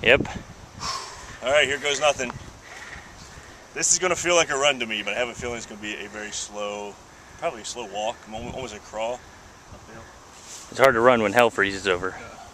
Yep. All right, here goes nothing. This is gonna feel like a run to me, but I have a feeling it's gonna be a very slow, probably a slow walk, almost a crawl uphill. It's hard to run when hell freezes over. Yeah.